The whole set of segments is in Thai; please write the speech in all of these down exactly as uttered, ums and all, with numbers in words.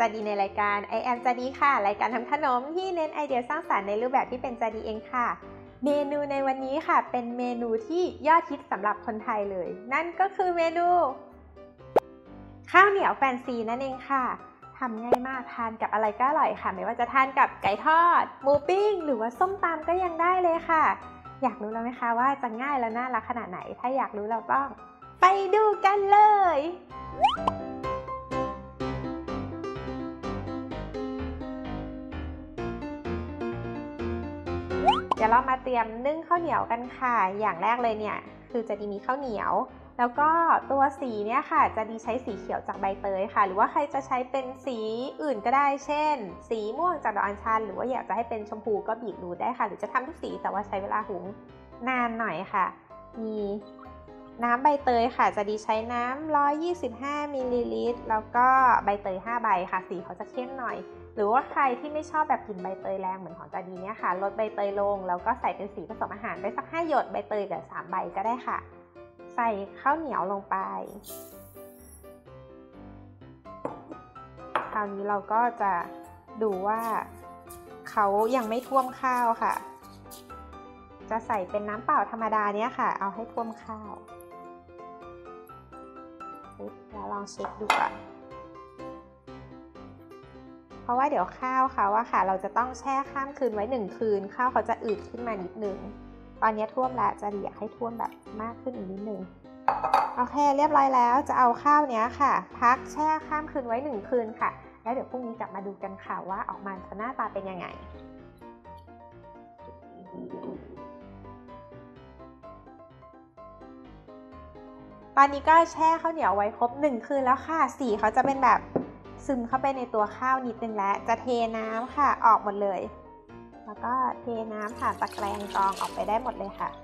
าดีในรายการ I am จาดีค่ะรายการทำขนมที่เน้นไอเดียสร้างสรรค์ในรูปแบบที่เป็นจาดีเองค่ะเมนูในวันนี้ค่ะเป็นเมนูที่ยอดฮิตสำหรับคนไทยเลยนั่นก็คือเมนูข้าวเหนียวแฟนซีนั่นเองค่ะทำง่ายมากทานกับอะไรก็อร่อยค่ะไม่ว่าจะทานกับไก่ทอดหมูปิ้งหรือว่าส้มตำก็ยังได้เลยค่ะอยากรู้แล้วไหมคะว่าจะง่ายและน่ารักขนาดไหนถ้าอยากรู้เราต้องไปดูกันเลยเดี๋ยวเรามาเตรียมนึ่งข้าวเหนียวกันค่ะอย่างแรกเลยเนี่ยคือจะดีมีข้าวเหนียวแล้วก็ตัวสีเนี่ยค่ะจะดีใช้สีเขียวจากใบเตยค่ะหรือว่าใครจะใช้เป็นสีอื่นก็ได้เช่นสีม่วงจากดอกอัญชันหรือว่าอยากจะให้เป็นชมพูก็บีบดูได้ค่ะหรือจะทำทุกสีแต่ว่าใช้เวลาหุงนานหน่อยค่ะมีน้ำใบเตยค่ะจะดีใช้น้ำหนึ่งร้อยยี่สิบห้ามิลลิลิตรแล้วก็ใบเตยห้าใบค่ะสีเขาจะเข้มหน่อยหรือว่าใครที่ไม่ชอบแบบกลิ่นใบเตยแรงเหมือนของจาดีเนี่ยค่ะลดใบเตยลงแล้วก็ใส่เป็นสีผสมอาหารไปสักห้าหยดใบเตยเหลือสามใบก็ได้ค่ะใส่ข้าวเหนียวลงไปคราวนี้เราก็จะดูว่าเขายังไม่ท่วมข้าวค่ะจะใส่เป็นน้ำเปล่าธรรมดาเนี่ยค่ะเอาให้ท่วมข้าวแล้วลองเช็คดูก่อนเพราะว่าเดี๋ยวข้าวเขาอะค่ะเราจะต้องแช่ข้ามคืนไว้หนึ่งคืนข้าวเขาจะอืดขึ้นมานิดนึงตอนนี้ท่วมแล้วจะอยากให้ท่วมแบบมากขึ้นอีกนิดนึงโอเคเรียบร้อยแล้วจะเอาข้าวเนี้ยค่ะพักแช่ข้ามคืนไว้หนึ่งคืนค่ะแล้วเดี๋ยวพรุ่งนี้กลับมาดูกันค่ะว่าออกมาจะหน้าตาเป็นยังไงตอนนี้ก็แช่ข้าวเหนียวไว้ครบหนึ่งคืนแล้วค่ะสีเขาจะเป็นแบบซึมเข้าไปในตัวข้าวนิดนึงแล้วจะเทน้ำค่ะออกหมดเลยแล้วก็เทน้ำผ่านตะแกรงกรองออกไปได้หมดเลยค่ะ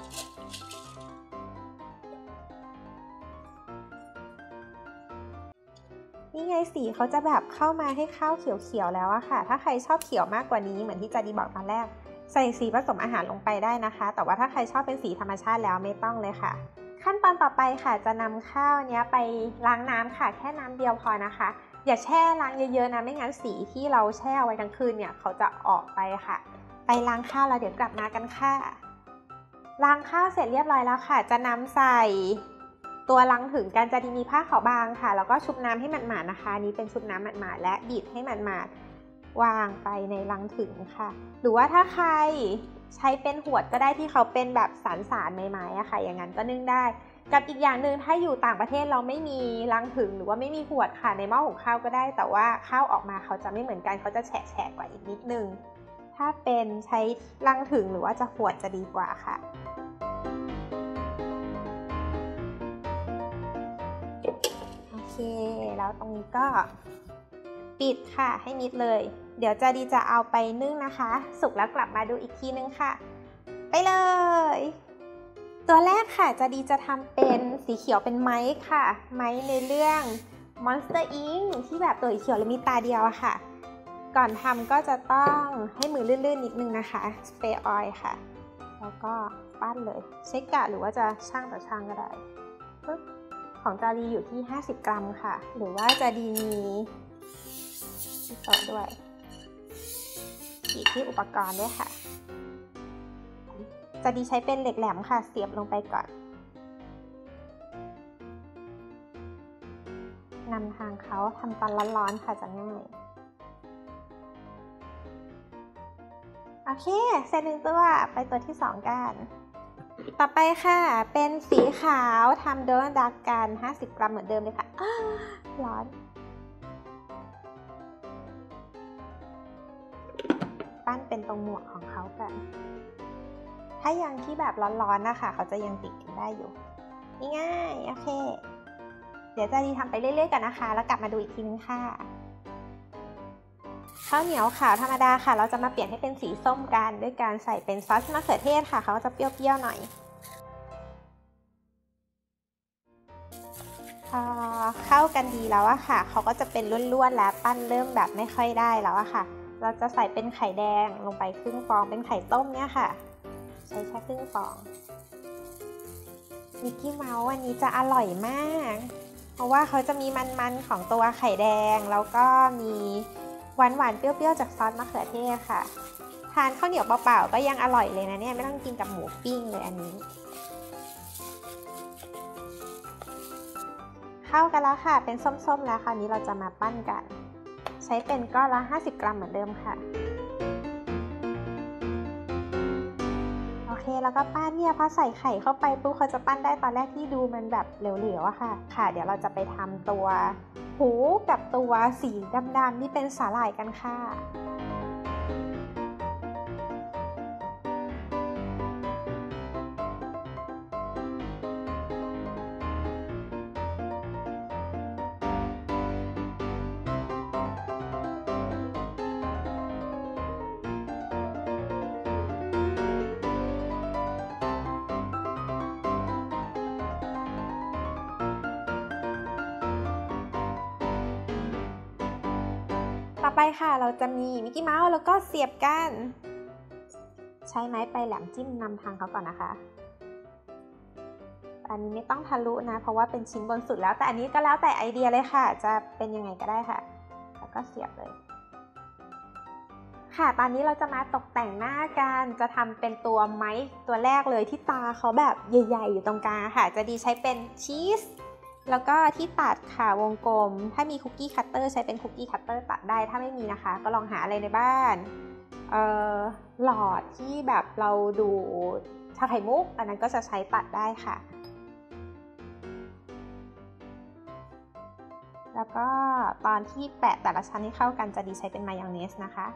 นี่ไงสีเขาจะแบบเข้ามาให้ข้าวเขียวๆแล้วอะค่ะถ้าใครชอบเขียวมากกว่านี้เหมือนที่จาดีบอกตอนแรกใส่สีผสมอาหารลงไปได้นะคะแต่ว่าถ้าใครชอบเป็นสีธรรมชาติแล้วไม่ต้องเลยค่ะขั้นตอนต่อไปค่ะจะนำข้าวเนี้ยไปล้างน้ำค่ะแค่น้ำเดียวพอนะคะอย่าแช่ล้างเยอะๆนะไม่งั้นสีที่เราแช่ไว้ทั้งคืนเนี่ยเขาจะออกไปค่ะไปล้างข้าวแล้วเดี๋ยวกลับมากันค่ะล้างข้าวเสร็จเรียบร้อยแล้วค่ะจะนำใส่ตัวลังถึงกันจะดีมีผ้าขาวบางค่ะแล้วก็ชุบน้ำให้หมาดๆนะคะนี้เป็นชุบน้ำหมาดๆและบีบให้หมาดๆวางไปในลังถึงค่ะหรือว่าถ้าใครใช้เป็นหวดก็ได้ที่เขาเป็นแบบสารๆไม้ๆอะค่ะอย่างนั้นก็นึ่งได้กับอีกอย่างหนึ่งถ้าอยู่ต่างประเทศเราไม่มีลังถึงหรือว่าไม่มีหวดค่ะในหม้อหุงข้าวก็ได้แต่ว่าข้าวออกมาเขาจะไม่เหมือนกันเขาจะแฉะๆกว่าอีกนิดนึงถ้าเป็นใช้ลังถึงหรือว่าจะหวดจะดีกว่าค่ะโอเคแล้วตรงนี้ก็ปิดค่ะให้มิดเลยเดี๋ยวจาดีจะเอาไปนึ่งนะคะสุกแล้วกลับมาดูอีกทีนึงค่ะไปเลยตัวแรกค่ะจาดีจะทำเป็นสีเขียวเป็นไม้ค่ะไม้ในเรื่อง Monster อิง ที่แบบตัวเขียวและมีตาเดียวอะค่ะก่อนทำก็จะต้องให้มือลื่นๆนิดนึงนะคะสเปรย์ออยล์ค่ะแล้วก็ปั้นเลยเช็คกะหรือว่าจะช่างต่อช่างก็ได้ของจาดีอยู่ที่ห้าสิบกรัมค่ะหรือว่าจาดีมีที่โต๊ะด้วยขีดที่อุปกรณ์ด้วยค่ะจะดีใช้เป็นเหล็กแหลมค่ะเสียบลงไปก่อนนำทางเขาทำตอนร้อนๆค่ะจะง่ายโอเคเสร็จหนึ่งตัวไปตัวที่สองกันต่อไปค่ะเป็นสีขาวทำโดนัทดักกันห้าสิบกรัมเหมือนเดิมเลยค่ะร้อนปั้นเป็นตรงหมวกของเขากันถ้ายังที่แบบร้อนๆนะคะเขาจะยังติดกันได้อยู่ง่ายๆโอเคเดี๋ยวจะดีทำไปเรื่อยๆกันนะคะแล้วกลับมาดูอีกทีนึงค่ะข้าวเหนียวขาวธรรมดาค่ะเราจะมาเปลี่ยนให้เป็นสีส้มกันด้วยการใส่เป็นซอสมะเขือเทศค่ะเขาจะเปรี้ยวๆหน่อยพอเข้ากันดีแล้วอะค่ะเขาก็จะเป็นล้วนๆแล้วปั้นเริ่มแบบไม่ค่อยได้แล้วอะค่ะเราจะใส่เป็นไข่แดงลงไปครึ่งฟองเป็นไข่ต้มเนี่ยค่ะใช้แค่ครึ่งฟองมิกกี้เมาส์วันนี้จะอร่อยมากเพราะว่าเขาจะมีมันๆของตัวไข่แดงแล้วก็มีหวานๆเปรี้ยวๆจากซอสมะเขือเทศค่ะทานข้าวเหนียวเปล่าๆก็ยังอร่อยเลยนะเนี่ยไม่ต้องกินกับหมูปิ้งเลยอันนี้เข้ากันแล้วค่ะเป็นส้มๆแล้วคราวนี้เราจะมาปั้นกันใช้เป็นก้อนละห้าสิบกรัมเหมือนเดิมค่ะโอเคแล้วก็ปั้นเนี่ยพอใส่ไข่เข้าไปปุ๊บเขาจะปั้นได้ตอนแรกที่ดูมันแบบเหลวๆอะค่ะค่ะเดี๋ยวเราจะไปทำตัวหูกับตัวสีดำๆที่เป็นสาหร่ายกันค่ะต่อไปค่ะเราจะมีมิกกี้เมาส์แล้วก็เสียบกันใช้ไม้ปลายแหลมจิ้มนำทางเขาก่อนนะคะอันนี้ไม่ต้องทะลุนะเพราะว่าเป็นชิ้นบนสุดแล้วแต่อันนี้ก็แล้วแต่ไอเดียเลยค่ะจะเป็นยังไงก็ได้ค่ะแล้วก็เสียบเลยค่ะตอนนี้เราจะมาตกแต่งหน้ากันจะทำเป็นตัวไม้ตัวแรกเลยที่ตาเขาแบบใหญ่ๆอยู่ตรงกลางค่ะจะดีใช้เป็นชีสแล้วก็ที่ตัดค่ะวงกลมถ้ามีคุกกี้คัตเตอร์ใช้เป็นคุกกี้คัตเตอร์ตัดได้ถ้าไม่มีนะคะก็ลองหาอะไรในบ้านเอ่อหลอดที่แบบเราดูชาไข่มุกอันนั้นก็จะใช้ตัดได้ค่ะแล้วก็ตอนที่แปะแต่ละชั้นให้เข้ากันจะดีใช้เป็นมายองเนสนะคะ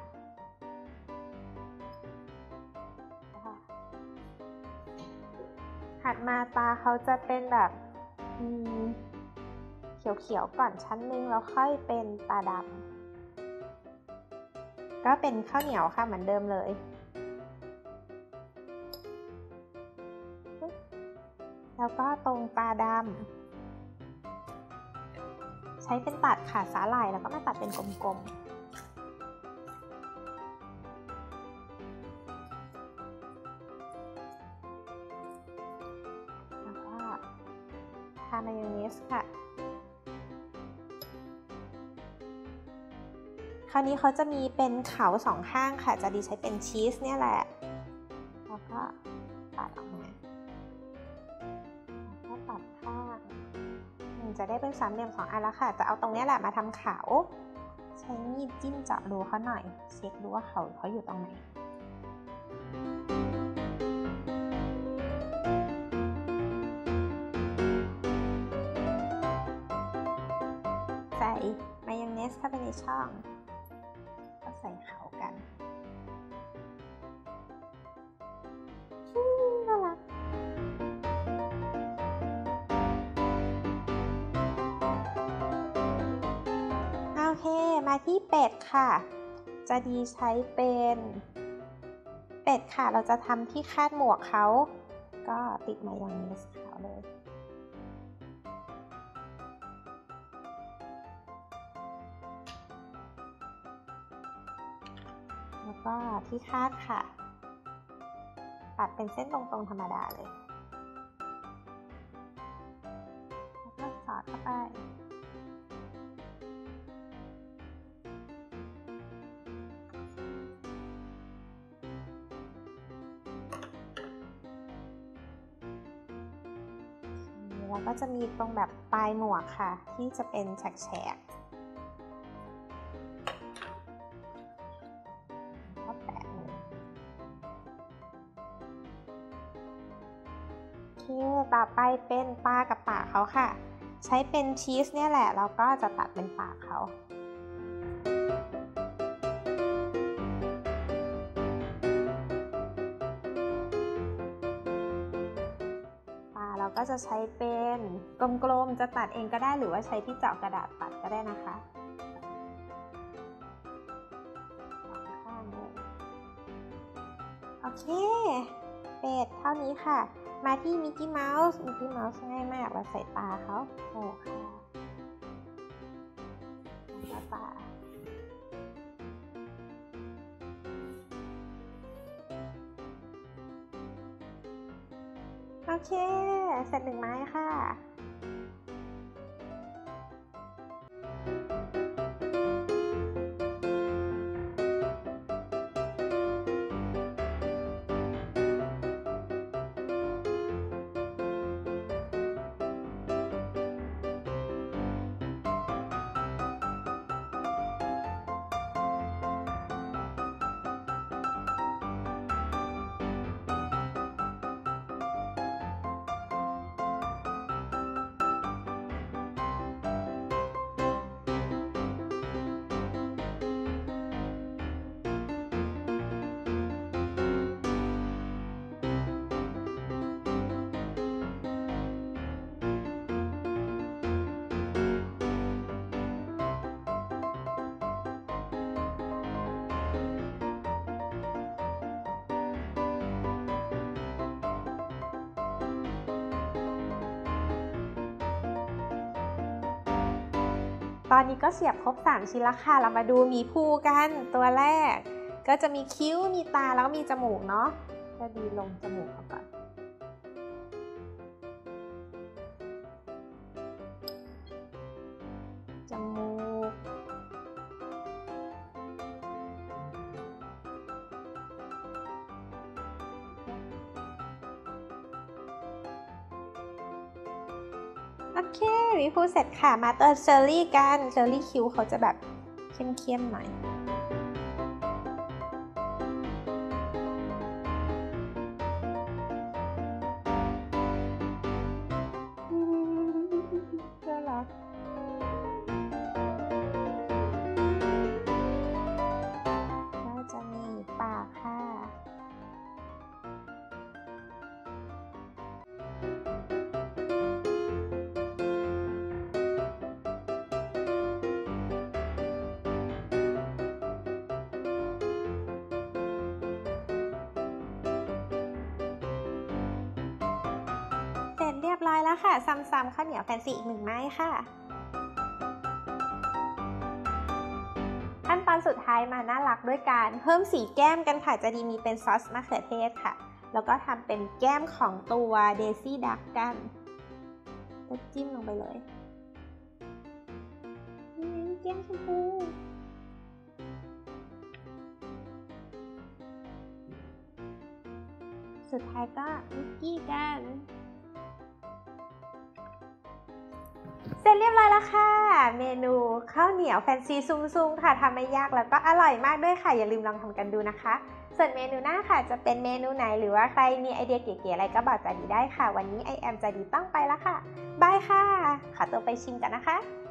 ถัดมาตาเขาจะเป็นแบบเขียวๆก่อนชั้นนึงแล้วค่อยเป็นตาดำก็เป็นข้าวเหนียวค่ะเหมือนเดิมเลยแล้วก็ตรงตาดำใช้เป็นตัดค่ะสาหร่ายแล้วก็มาตัดเป็นกลมๆแล้วก็ทามายองเนสค่ะคราวนี้เขาจะมีเป็นเขาสองข้างค่ะจะดีใช้เป็นชีสเนี่ยแหละแล้วก็ตัดออกมาแล้วก็ตัดข้างจะได้เป็นสามเหลี่ยมสองอันแล้วค่ะจะเอาตรงนี้แหละมาทำเขาใช้มีดจิ้มเจาะรูเขาหน่อยเช็คดูว่าเขาเขาอยู่ตรงไหนใส่มายองเนสเข้าไปในช่องก็ใส่เขากันน่ารักโอเคมาที่เป็ดค่ะจะดีใช้เป็นเป็ดค่ะเราจะทำที่คาดหมวกเขาก็ติดมายองเนสขาวเลยแล้วก็ที่คาดค่ะตัดเป็นเส้นตรงๆธรรมดาเลยแล้วก็สอดเข้าไปแล้วก็จะมีตรงแบบปลายหมวกค่ะที่จะเป็นแฉกๆก็แปะเลยโอเคต่อไปเป็นตากับปากเขาค่ะใช้เป็นชีสเนี่ยแหละแล้วก็จะตัดเป็นปากเขาเราก็จะใช้เป็นกลมๆจะตัดเองก็ได้หรือว่าใช้ที่เจาะกระดาษตัดก็ได้นะคะสองข้างเลยโอเคเป็ดเท่านี้ค่ะมาที่มิกกี้เมาส์มิกกี้เมาส์ง่ายมากเราใส่ตาเขาโอ้ค่ะแล้วตาโอเคเสร็จหนึ่งไม้ค่ะตอนนี้ก็เสียบครบสามชิ้นแล้วค่ะเรามาดูหมีภูกันตัวแรกก็จะมีคิ้วมีตาแล้วก็มีจมูกเนาะจะดีลงจมูกเขาก่อนจมูกโอเคหมีภูเสร็จค่ะมาเติมเชอร์รี่กันเชอร์รี่คิ้วเขาจะแบบเข้มๆหน่อยน่ารักก็จะมีปากค่ะเสร็จเรียบร้อยแล้วค่ะซ้ำๆข้าวเหนียวแฟนซีอีกหนึ่งไม้ค่ะขั้นตอนสุดท้ายมาน่ารักด้วยการเพิ่มสีแก้มกันค่ะจะดีมีเป็นซอสมะเขือเทศค่ะแล้วก็ทำเป็นแก้มของตัวเดซี่ดักกันก็จิ้มลงไปเลยนี่แก้มชมพูสุดท้ายก็มิกกี้กันเสร็จเรียบร้อยแล้วค่ะเมนูข้าวเหนียวแฟนซีซุงๆค่ะทำไม่ยากแล้วก็อร่อยมากด้วยค่ะอย่าลืมลองทำกันดูนะคะส่วนเมนูหน้าค่ะจะเป็นเมนูไหนหรือว่าใครมีไอเดียเก๋ๆอะไรก็บอกจาดีได้ค่ะวันนี้ไอแอมจาดีต้องไปแล้วค่ะบายค่ะขอตัวไปชิมกันนะคะ